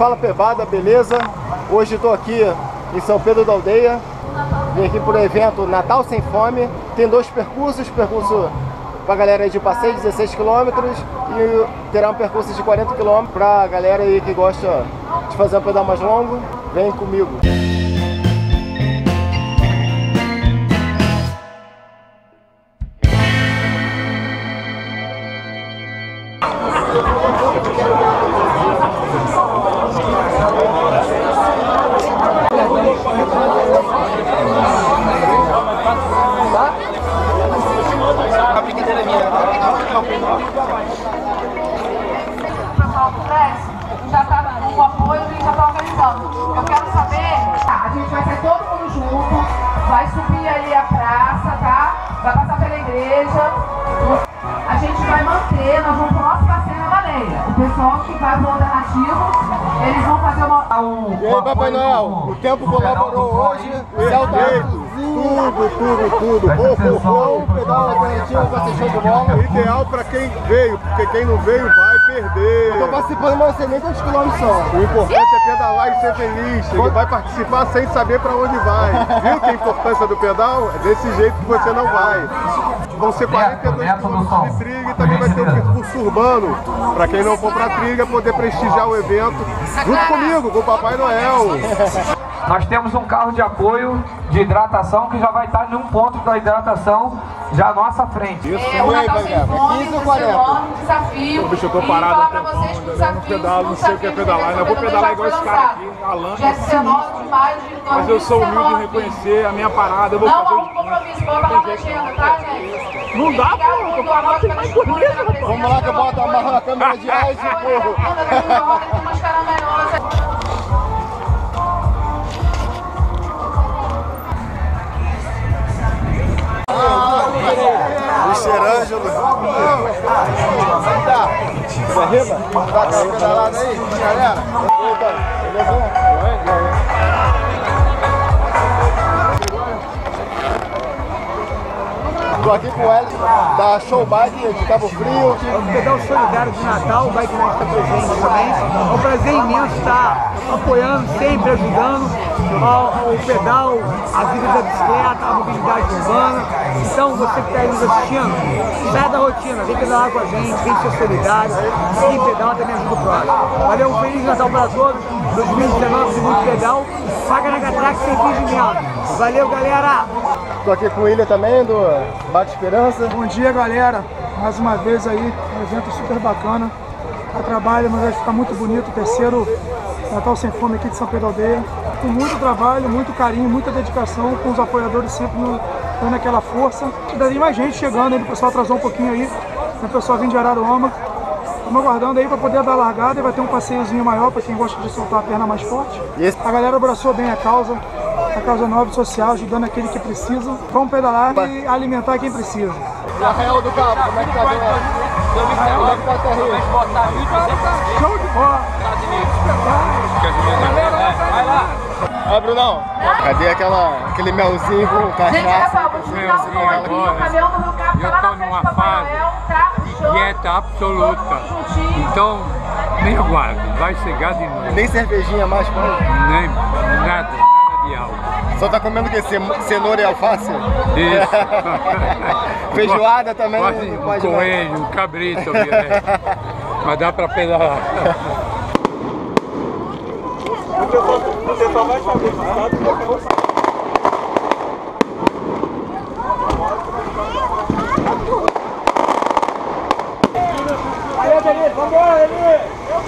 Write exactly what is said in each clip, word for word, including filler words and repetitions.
Fala Pebada, beleza? Hoje estou aqui em São Pedro da Aldeia. Vim aqui para o evento Natal Sem Fome. Tem dois percursos, percurso para a galera de passeio, dezesseis quilômetros, e terá um percurso de quarenta quilômetros para a galera aí que gosta de fazer um pedal mais longo. Vem comigo. Já está com o apoio e já está organizando. Eu quero saber, tá, a gente vai ser todo mundo junto, vai subir ali a praça, tá? Vai passar pela igreja. A gente vai manter, nós vamos para o nosso passeio na baleia. O pessoal que vai pro alternativo, eles vão fazer uma... Um, e aí, Papai Noel, o tempo colaborou hoje, o céu tá tudo, tudo, tudo. Pouco, pouco, pedal alternativo vai ser show de bola. Ideal para quem veio, porque quem não veio vai perder. Eu tô participando, mas não sei nem quantos quilômetros são. O importante é pedalar e ser feliz. Ele vai participar sem saber para onde vai. Viu que a importância do pedal? É desse jeito que você não vai. Vão ser quarenta e dois quilômetros de trilha e também vai ter um percurso urbano. Para quem não for para trilha, poder prestigiar o evento junto comigo, com o Papai Noel. Nós temos um carro de apoio de hidratação que já vai estar em um ponto da hidratação já à nossa frente. Isso. É, o Natal Sem Fome, quinze ou quarenta? Desafio. Bicho, eu tô parado há um tempão, ainda não pedalo, não sei o que é pedalar. Ainda vou pedalar igual esse cara aqui, Alan. Dia dezenove de maio de dois mil e dezenove. Mas eu sou humilde em reconhecer a minha parada. Eu vou não fazer há um compromisso, vou falar na agenda, tá, gente? Não dá, pô, eu tô parado sem mais corrida. Vamos lá que eu boto amarro na câmera de ice, porra. Tem umas caramelhosas. Misterângelo. Tá. Você riba? Dá aquela pedalada aí, galera. Tô aqui com o Hélio da Show Bike de Cabo Frio. O pedal solidário de Natal, o Bike Night está presente também. É um prazer imenso estar apoiando, sempre ajudando ao, ao pedal, a vida da bicicleta, a mobilidade urbana. Então, você que está aí nos assistindo, sai da rotina, vem pedalar com a gente, vem ser solidário, quem pedala também ajuda o próximo. Valeu, um Feliz Natal para todos, dois mil e dezenove de muito pedal, paga na Catrax sem fingimento. Valeu, galera! Tô aqui com o William também, do Bate Esperança. Bom dia, galera! Mais uma vez aí, um evento super bacana. A trabalho, mas vai ficar muito bonito. O terceiro Natal Sem Fome aqui de São Pedro da Aldeia. Com muito trabalho, muito carinho, muita dedicação, com os apoiadores sempre no, dando aquela força. E daí mais gente chegando aí, o pessoal atrasou um pouquinho aí. O pessoal vindo de Araruama. Estamos aguardando aí para poder dar largada e vai ter um passeiozinho maior para quem gosta de soltar a perna mais forte. Esse... A galera abraçou bem a causa. A causa nobre social, ajudando aquele que precisa. Vamos pedalar e alimentar quem precisa. E a Real do Cabo, como é que tá dando? Como é que tá a terra? Show de bola! Vai lá! Ó, Brunão, cadê aquela, aquele melzinho com cachaça? Melzinho agora. Eu tô numa fase de dieta absoluta. Então, nem aguardo, vai chegar de novo. Nem cervejinha mais, pô? Nem, nada. Só tá comendo o quê? Cenoura e alface? Isso. Feijoada também? Quase um coelho, um cabrito, né? Mas dá pra pedalar. Você só vai saber o estado. Aí, Adeli, vambora, Adeli!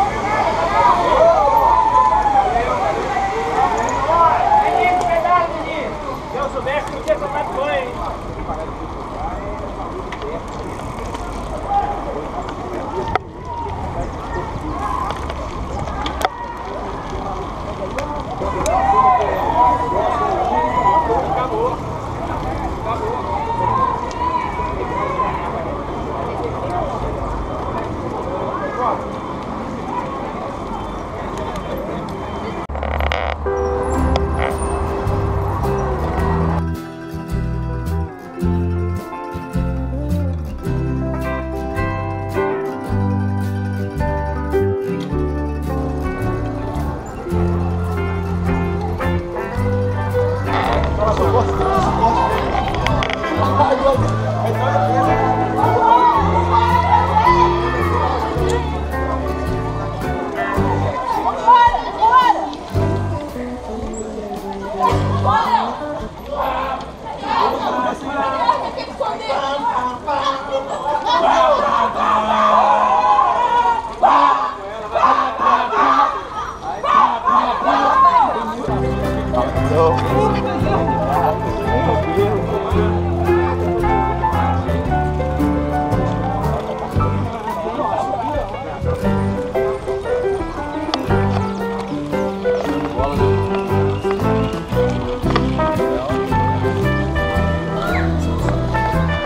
Se eu soubesse, não tinha tomado banho, hein? Thank you.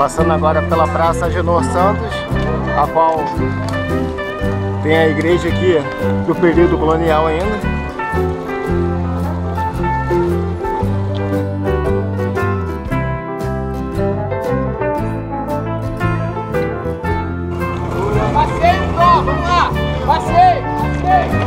Passando agora pela Praça Agenor Santos, a qual tem a igreja aqui do período colonial ainda. Passeio, vamos lá! Passeio! Passeio!